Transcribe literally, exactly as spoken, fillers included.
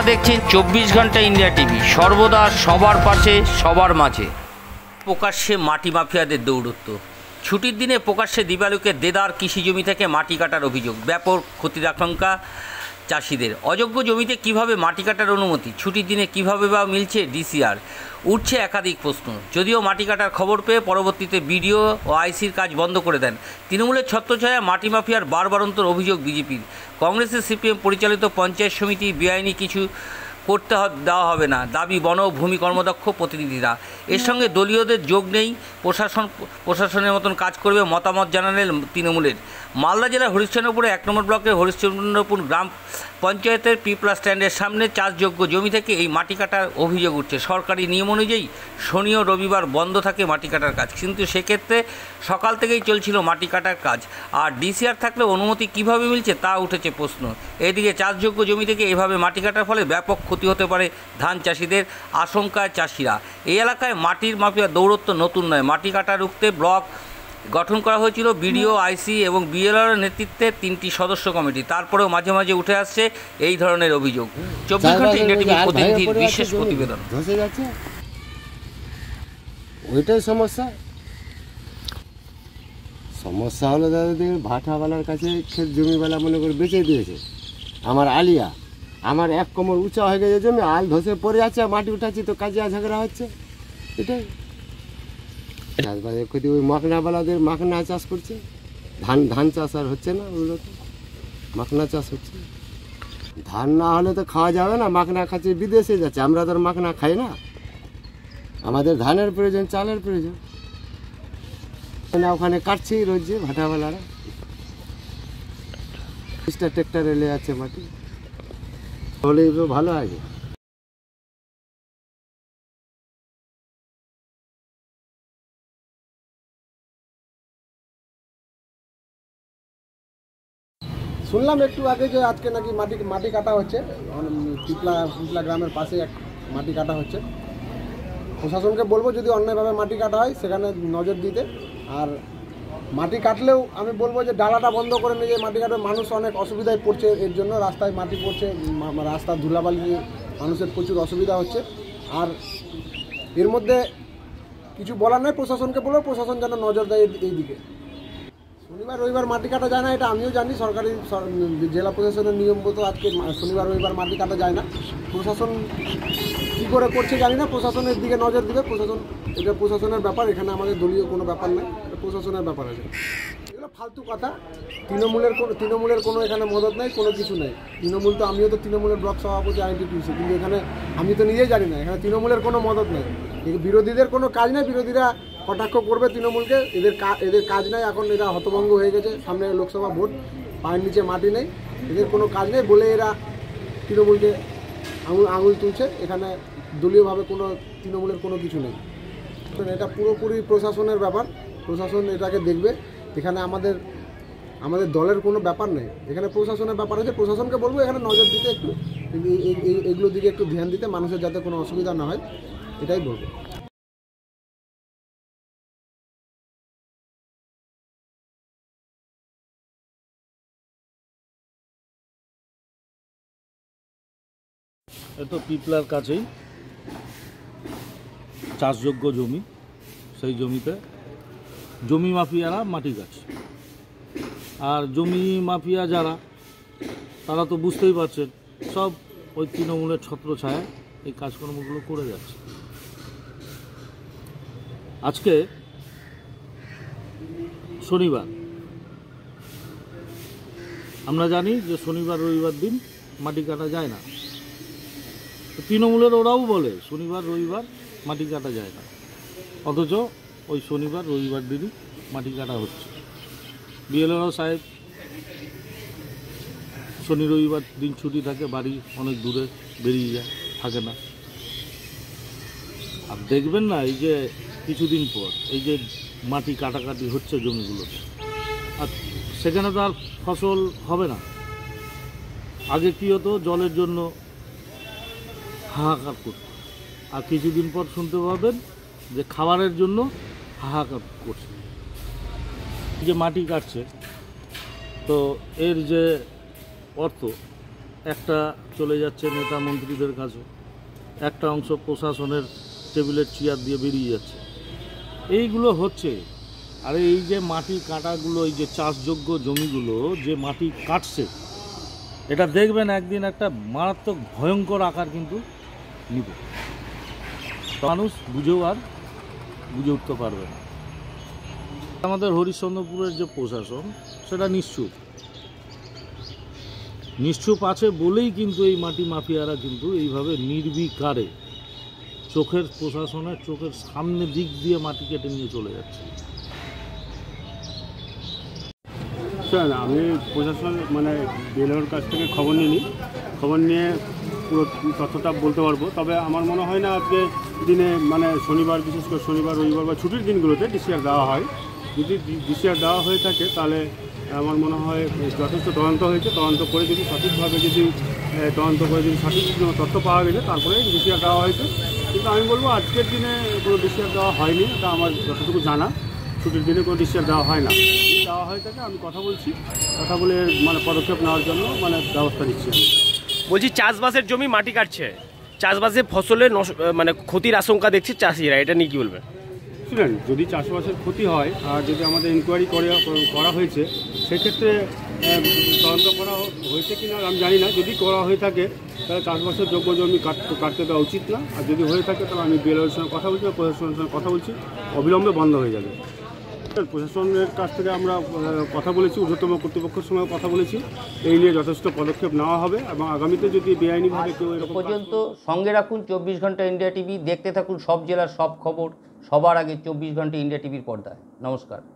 দেখছেন চব্বিশ ঘন্টা ইন্ডিয়া টিভি, সর্বদা সবার পাশে সবার মাঝে। প্রকাশ্যে মাটি মাফিয়াদের দৌরত্ব। ছুটির দিনে প্রকাশ্যে দিবালুকে দেদার কৃষি জমি থেকে মাটি কাটার অভিযোগ, ব্যাপক ক্ষতির আশঙ্কা চাষিদের। অযোগ্য জমিতে কিভাবে মাটি কাটার অনুমতি, ছুটির দিনে কিভাবে বা মিলছে ডিসিআর, উঠছে একাধিক প্রশ্ন। যদিও মাটি কাটার খবর পেয়ে পরবর্তীতে বিডিও ও আইসির কাজ বন্ধ করে দেন। তৃণমূলের ছত্রছায়া মাটি মাফিয়ার বারবারন্তর অভিযোগ বিজেপির। কংগ্রেসের সিপিএম পরিচালিত পঞ্চায়েত সমিতি বেআইনি কিছু করতে দেওয়া হবে না দাবি বন ও ভূমি কর্মদক্ষ প্রতিনিধিরা। এর সঙ্গে দলীয়দের যোগ নেই, প্রশাসন প্রশাসনের মতন কাজ করবে মতামত জানালেন তৃণমূলের। মালদা জেলার হরিশ্চন্দ্রপুরে এক নম্বর ব্লকের হরিশ্চন্দ্রপুর গ্রাম পঞ্চায়েতের পিপলা স্ট্যান্ডের সামনে চাষযোগ্য জমি থেকে এই মাটি কাটার অভিযোগ উঠছে। সরকারি নিয়ম অনুযায়ী শনি ও রবিবার বন্ধ থাকে মাটি কাটার কাজ, কিন্তু সেক্ষেত্রে সকাল থেকেই চলছিল মাটি কাটার কাজ। আর ডিসিআর থাকলে অনুমতি কিভাবে মিলছে তা উঠেছে প্রশ্ন। এদিকে চাষযোগ্য জমি থেকে এভাবে মাটি কাটার ফলে ব্যাপক ক্ষতি হতে পারে ধান চাষিদের, আশঙ্কায় চাষিরা। এই এলাকায় মাটির মাফিয়া দৌরত্ব নতুন নয়। মাটি কাটা রুখতে ব্লক গঠন করা হয়েছিল বিডিও, আইসি এবং বিএলআর নেতৃত্বে তিনটি সদস্য কমিটি। তারপরেও মাঝে মাঝে উঠে আসছে এই ধরনের অভিযোগ। চব্বিশ ঘন্টা ইন্ডিয়া টিভির প্রতিনিধির বিশেষ প্রতিবেদন। ধসে যাচ্ছে, ওইটাই সমস্যা। সমস্যা হলো দাদা, দেখুন ভাটাওয়ালার কাছে ক্ষেত জমিওয়ালা মনে করে বেঁচে দিয়েছে। আমার আলিয়া, আমার এক কোমর উঁচা হয়ে গেছে জমি, আল ধসে পড়ে যাচ্ছে, মাটি উঠাচ্ছি তো কাজিয়া ঝগড়া হচ্ছে। এটাই চাষবাসের ক্ষতি। ওই মাখনাওয়ালাদের মাখনা চাষ করছে, ধান ধান চাষ আর হচ্ছে না, ওগুলো তো মাখনা চাষ হচ্ছে। ধান না হলে তো খাওয়া যাবে না, মাখনা খাচ্ছে বিদেশে যাচ্ছে, আমরা তো আর মাখনা খাই না। আমাদের ধানের প্রয়োজন, চালের প্রয়োজন। না ওখানে কাটছেই রোজ ভাটাওয়ালারা, ট্রেক্টরে এলে যাচ্ছে মাটি, হলে ভালো আগে। শুনলাম একটু আগে যে আজকে নাকি মাটি মাটি কাটা হচ্ছে, পিপলা পিপলা গ্রামের পাশে এক মাটি কাটা হচ্ছে। প্রশাসনকে বলবো যদি অন্যায়ভাবে মাটি কাটা হয় সেখানে নজর দিতে। আর মাটি কাটলেও আমি বলবো যে ডালাটা বন্ধ করে নিয়ে যে মাটি কাটবে, মানুষ অনেক অসুবিধায় পড়ছে এর জন্য। রাস্তায় মাটি পড়ছে, রাস্তার ধুলাবালি নিয়ে মানুষের প্রচুর অসুবিধা হচ্ছে। আর এর মধ্যে কিছু বলার নয়, প্রশাসনকে বলবো প্রশাসন যেন নজর দেয় এই দিকে। শনিবার রবিবার মাটি কাটা যায় না, এটা আমিও জানি। সরকারি জেলা প্রশাসনের নিয়ম মতো আজকে শনিবার রবিবার মাটি কাটা যায় না। প্রশাসন কী করে করছে জানি না, প্রশাসনের দিকে নজর দিবে প্রশাসন। এটা প্রশাসনের ব্যাপার, এখানে আমাদের দলীয় কোনো ব্যাপার নেই, এটা প্রশাসনের ব্যাপার আছে। এগুলো ফালতু কথা। তৃণমূলের কোনো তৃণমূলের কোনো এখানে মদত নেই, কোনো কিছু নেই। তৃণমূল তো, আমিও তো তৃণমূলের ব্লক সভাপতি আইনটিটিউসি, কিন্তু এখানে আমি তো নিজেই জানি না, এখানে তৃণমূলের কোনো মদত নেই। বিরোধীদের কোনো কাজ নেই, বিরোধীরা কটাক্ষ করবে তৃণমূলকে, এদের এদের কাজ নেই। এখন এরা হতভঙ্গ হয়ে গেছে, সামনে লোকসভা ভোট, পায়ের নিচে মাটি নেই, এদের কোনো কাজ নেই বলে এরা তৃণমূলকে আঙুল আঙুল তুলছে। এখানে দলীয়ভাবে কোনো তৃণমূলের কোনো কিছু নেই। এটা পুরোপুরি প্রশাসনের ব্যাপার, প্রশাসন এটাকে দেখবে। এখানে আমাদের আমাদের দলের কোনো ব্যাপার নেই, এখানে প্রশাসনের ব্যাপার আছে। প্রশাসনকে বলবো এখানে নজর দিতে, একটু এইগুলোর দিকে একটু ধ্যান দিতে, মানুষের যাতে কোনো অসুবিধা না হয়, এটাই বলবো। এটা পিপলার কাছেই চাষযোগ্য জমি, সেই জমিতে জমি মাফিয়ারা মাটি কাটছে। আর জমি মাফিয়া যারা, তারা তো বুঝতেই পারছেন সব ওই তৃণমূলের ছত্রছায়ায় এই কাজকর্মগুলো করে যাচ্ছে। আজকে শনিবার, আমরা জানি যে শনিবার রবিবার দিন মাটি কাটা যায় না। তৃণমূলের ওরাও বলে শনিবার রবিবার মাটি কাটা যায় না, অথচ ওই শনিবার রবিবার দিনই মাটি কাটা হচ্ছে। বিএলআরও সাহেব শনি রবিবার দিন ছুটি থাকে, বাড়ি অনেক দূরে, বেরিয়ে যায়, থাকে না। আর দেখবেন না এই যে কিছুদিন পর এই যে মাটি কাটাকাটি হচ্ছে জমিগুলোতে, আর সেখানে তো আর ফসল হবে না। আগে কী হতো, জলের জন্য হাহাকার করত, আর কিছুদিন পর শুনতে পাবেন যে খাবারের জন্য হাহাকার করছে। যে মাটি কাটছে, তো এর যে অর্থ একটা চলে যাচ্ছে নেতা মন্ত্রীদের কাছে, একটা অংশ প্রশাসনের টেবিলের চেয়ার দিয়ে বেরিয়ে যাচ্ছে। এইগুলো হচ্ছে। আর এই যে মাটি কাটাগুলো, এই যে চাষযোগ্য জমিগুলো যে মাটি কাটছে, এটা দেখবেন একদিন একটা মারাত্মক ভয়ঙ্কর আকার কিন্তু নিবে। মানুষ বুঝেও আর বুঝে উঠতে পারবে না। আমাদের হরিশ্চন্দ্রপুরের যে প্রশাসন সেটা নিশ্চুপ নিশ্চুপ আছে বলেই কিন্তু এই মাটি মাফিয়ারা কিন্তু এইভাবে নির্বিকারে চোখের প্রশাসনের চোখের সামনে দিক দিয়ে মাটি কেটে নিয়ে চলে যাচ্ছে। স্যার, আমি প্রশাসন মানে বিএলওর কাছ থেকে খবর নিইনি, খবর নিয়ে পুরো তথ্যটা বলতে পারবো। তবে আমার মনে হয় না আজকে দিনে মানে শনিবার, বিশেষ করে শনিবার রবিবার বা ছুটির দিনগুলোতে ডিসিআর দেওয়া হয়। যদি ডিসিআর দেওয়া হয়ে থাকে তাহলে আমার মনে হয় যথেষ্ট তদন্ত হয়েছে, তদন্ত করে যদি সঠিকভাবে যদি তদন্ত করে যদি সঠিক তথ্য পাওয়া গেছে তারপরে ডিসিআর দেওয়া হয়েছে। কিন্তু আমি বলবো আজকের দিনে কোনো ডিসিআর দেওয়া হয়নি, এটা আমার যতটুকু জানা। ছুটির দিনে কোনো ডিসিআর দেওয়া হয় না, দেওয়া হয়ে থাকে আমি কথা বলছি, কথা বলে মানে পদক্ষেপ নেওয়ার জন্য মানে ব্যবস্থা নিচ্ছি। বলছি চাষবাসের জমি মাটি কাটছে, চাষবাসে ফসলের মানে ক্ষতির আশঙ্কা দেখছে চাষিরা, এটা নিয়ে কী বলবেন? শুনেন, যদি চাষবাসের ক্ষতি হয় আর যদি আমাদের ইনকোয়ারি করে করা হয়েছে সেক্ষেত্রে তদন্ত করা হয়েছে কি না আমি জানি না। যদি করা হয়ে থাকে তাহলে চাষবাসের যোগ্য জমি কাটতে কাটতে দেওয়া উচিত না। আর যদি হয়ে থাকে তাহলে আমি বিএলওর সঙ্গে কথা বলছি, প্রশাসনের সঙ্গে কথা বলছি, অবিলম্বে বন্ধ হয়ে যাবে। প্রশাসনের কাছ থেকে আমরা কথা বলেছি, ঊর্ধ্বতম কর্তৃপক্ষের সঙ্গে কথা বলেছি, এই নিয়ে যথেষ্ট পদক্ষেপ নেওয়া হবে এবং আগামীতে যদি বেআইনিভাবে কেউ এরকম পর্যন্ত সঙ্গে রাখুন চব্বিশ ঘন্টা ইন্ডিয়া টিভি, দেখতে থাকুন সব জেলার সব খবর সবার আগে চব্বিশ ঘন্টা ইন্ডিয়া টিভির পর্দায়। নমস্কার।